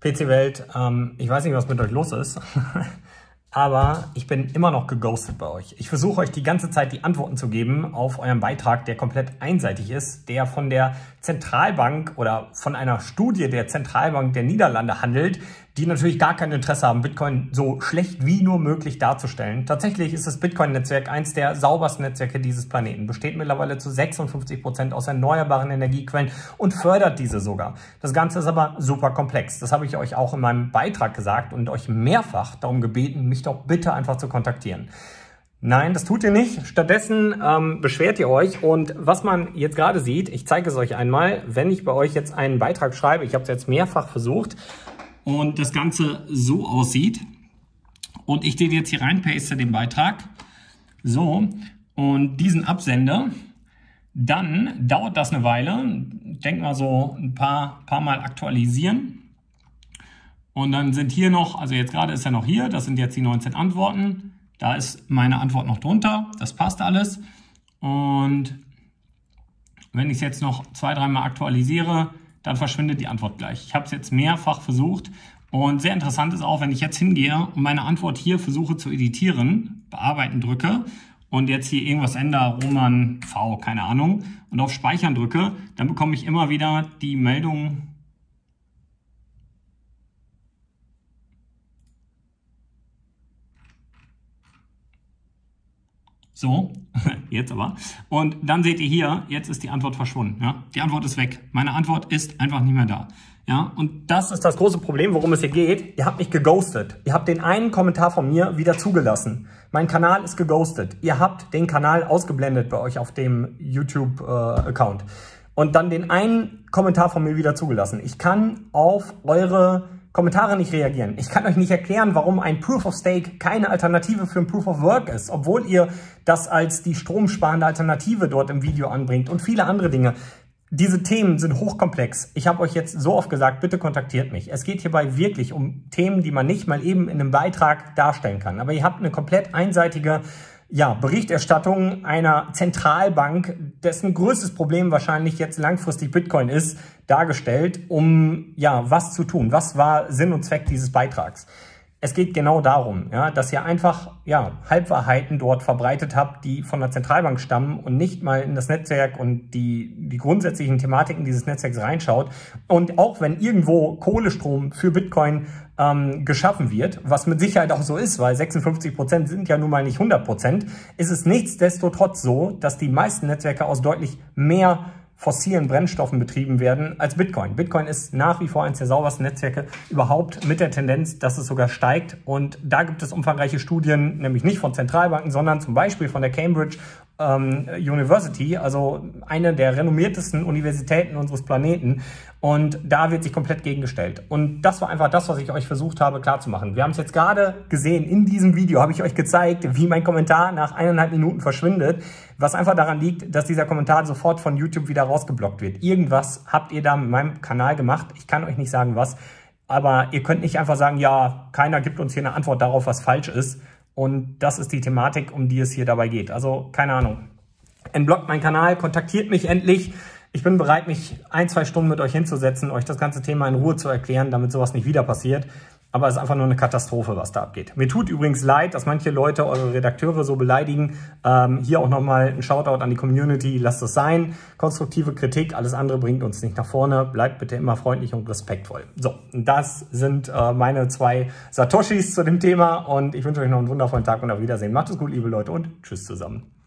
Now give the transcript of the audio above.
PC-Welt, ich weiß nicht, was mit euch los ist, aber ich bin immer noch geghostet bei euch. Ich versuche euch die ganze Zeit die Antworten zu geben auf euren Beitrag, der komplett einseitig ist, der von der Zentralbank oder von einer Studie der Zentralbank der Niederlande handelt, die natürlich gar kein Interesse haben, Bitcoin so schlecht wie nur möglich darzustellen. Tatsächlich ist das Bitcoin-Netzwerk eins der saubersten Netzwerke dieses Planeten, besteht mittlerweile zu 56% aus erneuerbaren Energiequellen und fördert diese sogar. Das Ganze ist aber super komplex. Das habe ich euch auch in meinem Beitrag gesagt und euch mehrfach darum gebeten, mich doch bitte einfach zu kontaktieren. Nein, das tut ihr nicht. Stattdessen beschwert ihr euch. Und was man jetzt gerade sieht, ich zeige es euch einmal, wenn ich bei euch jetzt einen Beitrag schreibe, ich habe es jetzt mehrfach versucht, und das Ganze so aussieht und ich den jetzt hier reinpaste, den Beitrag, so, und diesen absende, dann dauert das eine Weile, denk mal so ein paar Mal aktualisieren und dann sind hier noch, also jetzt gerade ist er noch hier, das sind jetzt die 19 Antworten, da ist meine Antwort noch drunter, das passt alles und wenn ich es jetzt noch 2-3 Mal aktualisiere, dann verschwindet die Antwort gleich. Ich habe es jetzt mehrfach versucht und sehr interessant ist auch, wenn ich jetzt hingehe und meine Antwort hier versuche zu editieren, bearbeiten drücke und jetzt hier irgendwas ändere, Roman V, keine Ahnung, und auf Speichern drücke, dann bekomme ich immer wieder die Meldung, so, jetzt aber. Und dann seht ihr hier, jetzt ist die Antwort verschwunden. Ja? Die Antwort ist weg. Meine Antwort ist einfach nicht mehr da. Ja? Und das ist das große Problem, worum es hier geht. Ihr habt mich geghostet. Ihr habt den einen Kommentar von mir wieder zugelassen. Mein Kanal ist geghostet. Ihr habt den Kanal ausgeblendet bei euch auf dem YouTube-Account. Und dann den einen Kommentar von mir wieder zugelassen. Ich kann auf eure Kommentare nicht reagieren. Ich kann euch nicht erklären, warum ein Proof of Stake keine Alternative für ein Proof of Work ist, obwohl ihr das als die stromsparende Alternative dort im Video anbringt und viele andere Dinge. Diese Themen sind hochkomplex. Ich habe euch jetzt so oft gesagt, bitte kontaktiert mich. Es geht hierbei wirklich um Themen, die man nicht mal eben in einem Beitrag darstellen kann. Aber ihr habt eine komplett einseitige Berichterstattung einer Zentralbank, dessen größtes Problem wahrscheinlich jetzt langfristig Bitcoin ist, dargestellt, um was zu tun. Was war Sinn und Zweck dieses Beitrags? Es geht genau darum, dass ihr einfach Halbwahrheiten dort verbreitet habt, die von der Zentralbank stammen und nicht mal in das Netzwerk und die grundsätzlichen Thematiken dieses Netzwerks reinschaut. Und auch wenn irgendwo Kohlestrom für Bitcoin geschaffen wird, was mit Sicherheit auch so ist, weil 56% sind ja nun mal nicht 100%, ist es nichtsdestotrotz so, dass die meisten Netzwerke aus deutlich mehr fossilen Brennstoffen betrieben werden als Bitcoin. Bitcoin ist nach wie vor eines der saubersten Netzwerke überhaupt, mit der Tendenz, dass es sogar steigt. Und da gibt es umfangreiche Studien, nämlich nicht von Zentralbanken, sondern zum Beispiel von der Cambridge University, also eine der renommiertesten Universitäten unseres Planeten. Und da wird sich komplett gegengestellt. Und das war einfach das, was ich euch versucht habe klarzumachen. Wir haben es jetzt gerade gesehen, in diesem Video habe ich euch gezeigt, wie mein Kommentar nach 1,5 Minuten verschwindet, was einfach daran liegt, dass dieser Kommentar sofort von YouTube wieder rausgeblockt wird. Irgendwas habt ihr da mit meinem Kanal gemacht. Ich kann euch nicht sagen, was. Aber ihr könnt nicht einfach sagen, ja, keiner gibt uns hier eine Antwort darauf, was falsch ist. Und das ist die Thematik, um die es hier dabei geht. Also, keine Ahnung. Entblockt meinen Kanal, kontaktiert mich endlich. Ich bin bereit, mich 1-2 Stunden mit euch hinzusetzen, euch das ganze Thema in Ruhe zu erklären, damit sowas nicht wieder passiert. Aber es ist einfach nur eine Katastrophe, was da abgeht. Mir tut übrigens leid, dass manche Leute eure Redakteure so beleidigen. Hier auch nochmal ein Shoutout an die Community. Lasst es sein. Konstruktive Kritik, alles andere bringt uns nicht nach vorne. Bleibt bitte immer freundlich und respektvoll. So, das sind meine 2 Satoshis zu dem Thema. Und ich wünsche euch noch einen wundervollen Tag und auf Wiedersehen. Macht es gut, liebe Leute, und tschüss zusammen.